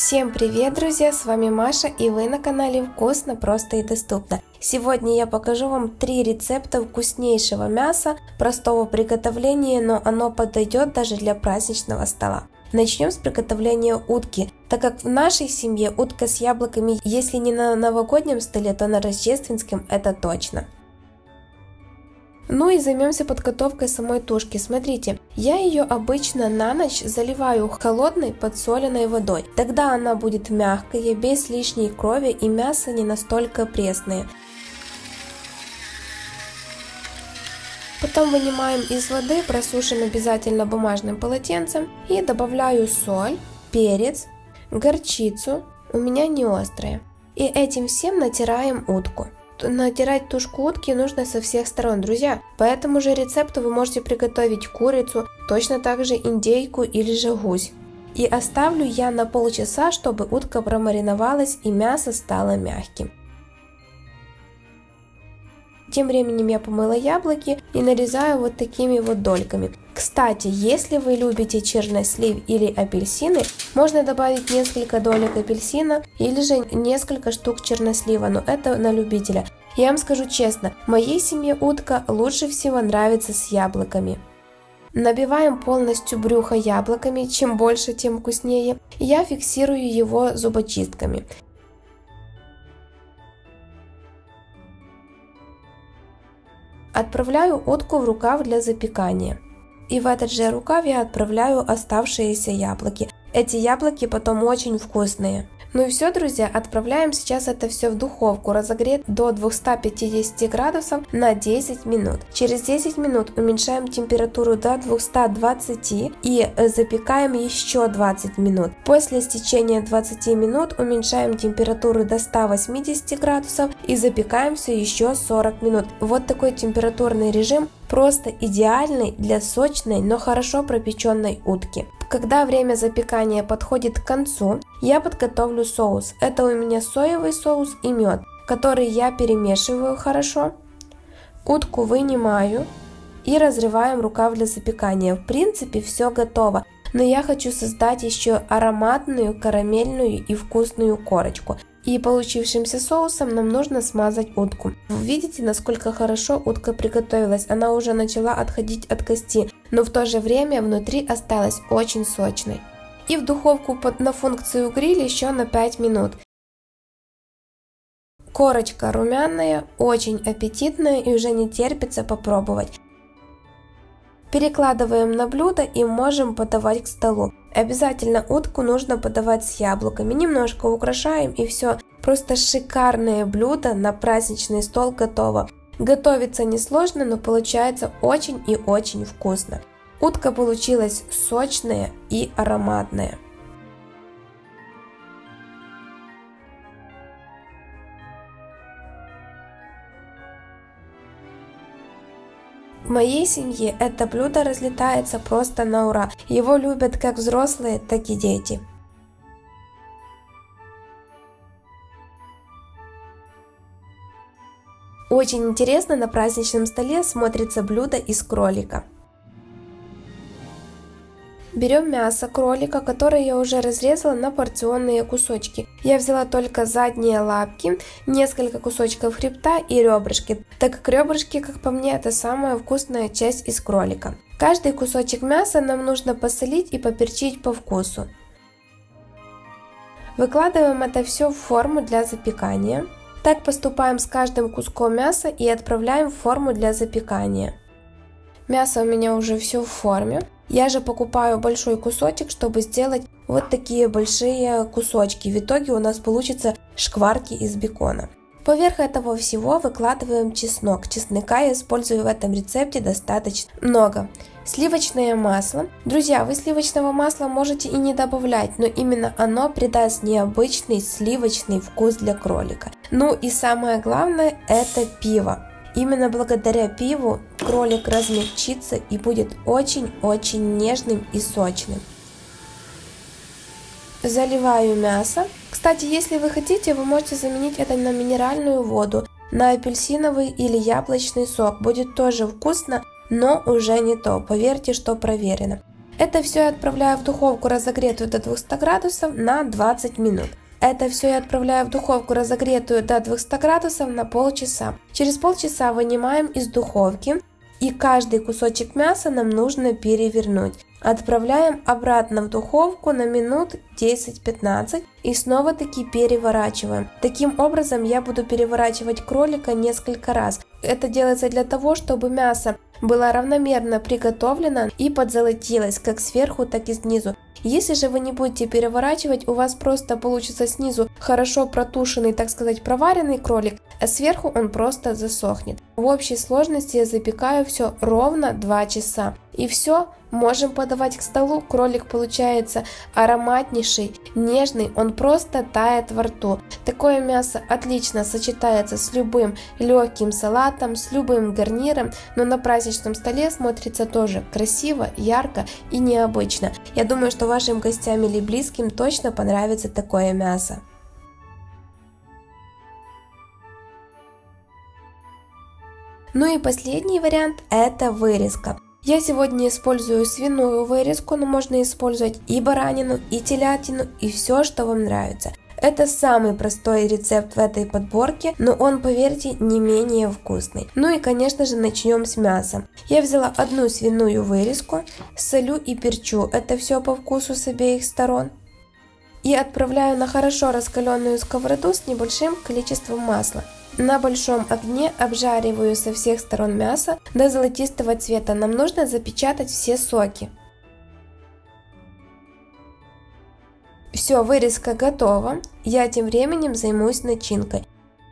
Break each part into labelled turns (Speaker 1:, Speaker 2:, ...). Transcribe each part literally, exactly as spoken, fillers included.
Speaker 1: Всем привет, друзья, с вами Маша, и вы на канале Вкусно, просто и доступно. Сегодня я покажу вам три рецепта вкуснейшего мяса, простого приготовления, но оно подойдет даже для праздничного стола. Начнем с приготовления утки, так как в нашей семье утка с яблоками, если не на новогоднем столе, то на рождественском, это точно. Ну и займемся подготовкой самой тушки. Смотрите, я ее обычно на ночь заливаю холодной подсоленной водой. Тогда она будет мягкая, без лишней крови, и мясо не настолько пресное. Потом вынимаем из воды, просушим обязательно бумажным полотенцем, и добавляю соль, перец, горчицу, у меня не острая. И этим всем натираем утку. Натирать тушку утки нужно со всех сторон, друзья. По этому же рецепту вы можете приготовить курицу, точно так же индейку или же гусь. И оставлю я на полчаса, чтобы утка промариновалась и мясо стало мягким. Тем временем я помыла яблоки и нарезаю вот такими вот дольками. Кстати, если вы любите чернослив или апельсины, можно добавить несколько долек апельсина или же несколько штук чернослива, но это на любителя. Я вам скажу честно, моей семье утка лучше всего нравится с яблоками. Набиваем полностью брюхо яблоками, чем больше, тем вкуснее. Я фиксирую его зубочистками. Отправляю утку в рукав для запекания. И в этот же рукав я отправляю оставшиеся яблоки. Эти яблоки потом очень вкусные. Ну и все, друзья, отправляем сейчас это все в духовку, разогреть до двухсот пятидесяти градусов на десять минут. Через десять минут уменьшаем температуру до двухсот двадцати и запекаем еще двадцать минут. После истечения двадцати минут уменьшаем температуру до ста восьмидесяти градусов и запекаем все еще сорок минут. Вот такой температурный режим просто идеальный для сочной, но хорошо пропеченной утки. Когда время запекания подходит к концу, я подготовлю соус. Это у меня соевый соус и мед, который я перемешиваю хорошо. Утку вынимаю и разрываем рукав для запекания. В принципе, все готово, но я хочу создать еще ароматную, карамельную и вкусную корочку. И получившимся соусом нам нужно смазать утку. Вы видите, насколько хорошо утка приготовилась. Она уже начала отходить от кости, но в то же время внутри осталась очень сочной. И в духовку под, на функцию гриль еще на пять минут. Корочка румяная, очень аппетитная и уже не терпится попробовать. Перекладываем на блюдо и можем подавать к столу. Обязательно утку нужно подавать с яблоками. Немножко украшаем и все. Просто шикарное блюдо на праздничный стол готово. Готовится несложно, но получается очень и очень вкусно. Утка получилась сочная и ароматная. В моей семье это блюдо разлетается просто на ура. Его любят как взрослые, так и дети. Очень интересно на праздничном столе смотрится блюдо из кролика. Берем мясо кролика, которое я уже разрезала на порционные кусочки. Я взяла только задние лапки, несколько кусочков хребта и ребрышки, так как ребрышки, как по мне, это самая вкусная часть из кролика. Каждый кусочек мяса нам нужно посолить и поперчить по вкусу. Выкладываем это все в форму для запекания. Так поступаем с каждым куском мяса и отправляем в форму для запекания. Мясо у меня уже все в форме. Я же покупаю большой кусочек, чтобы сделать вот такие большие кусочки. В итоге у нас получится шкварки из бекона. Поверх этого всего выкладываем чеснок. Чеснока я использую в этом рецепте достаточно много. Сливочное масло. Друзья, вы сливочного масла можете и не добавлять, но именно оно придаст необычный сливочный вкус для кролика. Ну и самое главное, это пиво. Именно благодаря пиву кролик размягчится и будет очень-очень нежным и сочным. Заливаю мясо. Кстати, если вы хотите, вы можете заменить это на минеральную воду, на апельсиновый или яблочный сок. Будет тоже вкусно, но уже не то. Поверьте, что проверено. Это все я отправляю в духовку, разогретую до двухсот градусов, на двадцать минут. Это все я отправляю в духовку, разогретую до двухсот градусов, на полчаса. Через полчаса вынимаем из духовки, и каждый кусочек мяса нам нужно перевернуть. Отправляем обратно в духовку на минут десять-пятнадцать и снова таки переворачиваем. Таким образом я буду переворачивать кролика несколько раз. Это делается для того, чтобы мясо было равномерно приготовлено и подзолотилось как сверху, так и снизу. Если же вы не будете переворачивать, у вас просто получится снизу хорошо протушенный, так сказать, проваренный кролик, а сверху он просто засохнет. В общей сложности я запекаю все ровно два часа. И все, можем подавать к столу. Кролик получается ароматнейший, нежный, он просто тает во рту. Такое мясо отлично сочетается с любым легким салатом, с любым гарниром, но на праздничном столе смотрится тоже красиво, ярко и необычно. Я думаю, что вашим гостям или близким точно понравится такое мясо. Ну и последний вариант – это вырезка. Я сегодня использую свиную вырезку, но можно использовать и баранину, и телятину, и все, что вам нравится. Это самый простой рецепт в этой подборке, но он, поверьте, не менее вкусный. Ну и, конечно же, начнем с мяса. Я взяла одну свиную вырезку, солю и перчу, это все по вкусу с обеих сторон. И отправляю на хорошо раскаленную сковороду с небольшим количеством масла. На большом огне обжариваю со всех сторон мясо до золотистого цвета. Нам нужно запечатать все соки. Все, вырезка готова. Я тем временем займусь начинкой.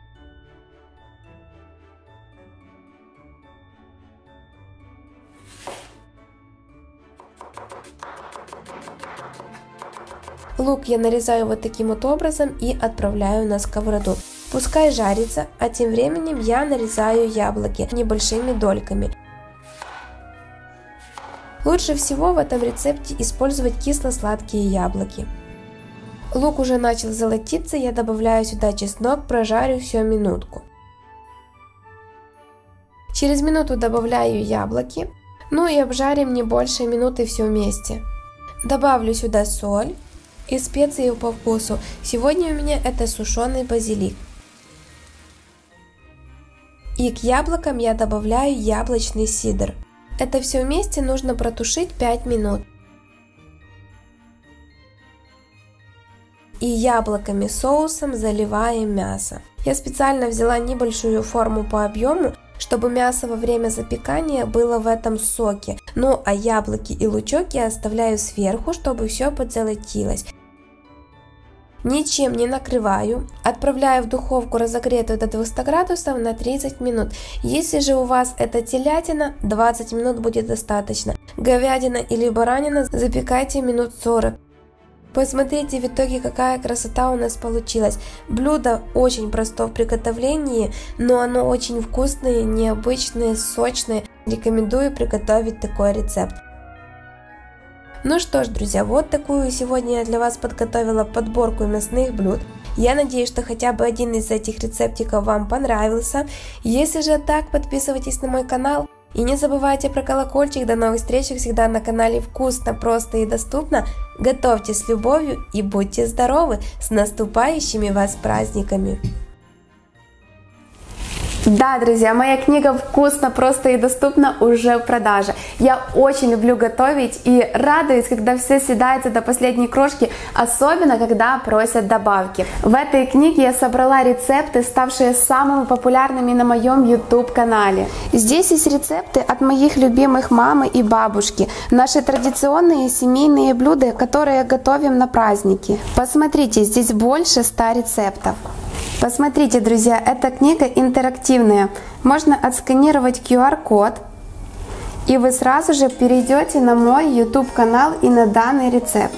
Speaker 1: Лук я нарезаю вот таким вот образом и отправляю на сковороду. Пускай жарится, а тем временем я нарезаю яблоки небольшими дольками. Лучше всего в этом рецепте использовать кисло-сладкие яблоки. Лук уже начал золотиться, я добавляю сюда чеснок, прожарю все минутку. Через минуту добавляю яблоки, ну и обжарим не больше минуты все вместе. Добавлю сюда соль и специи по вкусу. Сегодня у меня это сушеный базилик. И к яблокам я добавляю яблочный сидр. Это все вместе нужно протушить пять минут. И яблоками соусом заливаем мясо. Я специально взяла небольшую форму по объему, чтобы мясо во время запекания было в этом соке. Ну а яблоки и лучок я оставляю сверху, чтобы все подзолотилось. Ничем не накрываю, отправляю в духовку, разогретую до двухсот градусов, на тридцать минут. Если же у вас это телятина, двадцать минут будет достаточно. Говядина или баранина запекайте минут сорок. Посмотрите в итоге, какая красота у нас получилась. Блюдо очень простое в приготовлении, но оно очень вкусное, необычное, сочное. Рекомендую приготовить такой рецепт. Ну что ж, друзья, вот такую сегодня я для вас подготовила подборку мясных блюд. Я надеюсь, что хотя бы один из этих рецептиков вам понравился. Если же так, подписывайтесь на мой канал. И не забывайте про колокольчик. До новых встреч всегда на канале Вкусно, Просто и Доступно. Готовьте с любовью и будьте здоровы! С наступающими вас праздниками! Да, друзья, моя книга «Вкусно, просто и доступно» уже в продаже. Я очень люблю готовить и радуюсь, когда все съедается до последней крошки, особенно когда просят добавки. В этой книге я собрала рецепты, ставшие самыми популярными на моем YouTube-канале. Здесь есть рецепты от моих любимых мамы и бабушки, наши традиционные семейные блюда, которые готовим на праздники. Посмотрите, здесь больше ста рецептов. Посмотрите, друзья, эта книга интерактивная. Можно отсканировать ку ар код, и вы сразу же перейдете на мой YouTube канал и на данный рецепт.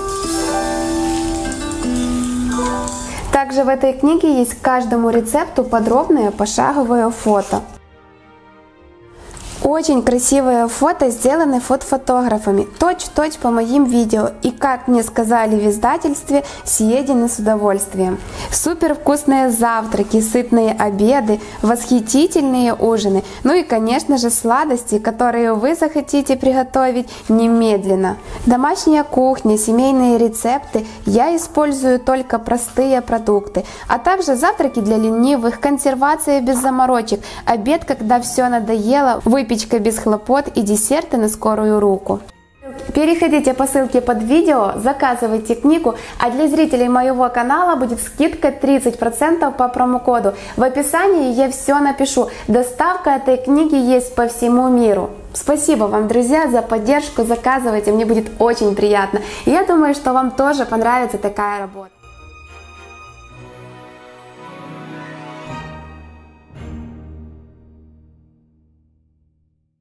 Speaker 1: Также в этой книге есть к каждому рецепту подробное пошаговое фото. Очень красивые фото сделаны фотофотографами, точь-в-точь по моим видео, и, как мне сказали в издательстве, съедены с удовольствием. Супер вкусные завтраки, сытные обеды, восхитительные ужины, ну и, конечно же, сладости, которые вы захотите приготовить немедленно. Домашняя кухня, семейные рецепты, я использую только простые продукты, а также завтраки для ленивых, консервация без заморочек, обед, когда все надоело, выпечка без хлопот и десерты на скорую руку. Переходите по ссылке под видео, заказывайте книгу, а для зрителей моего канала будет скидка тридцать процентов по промокоду. В описании я все напишу. Доставка этой книги есть по всему миру. Спасибо вам, друзья, за поддержку, заказывайте, мне будет очень приятно. И я думаю, что вам тоже понравится такая работа.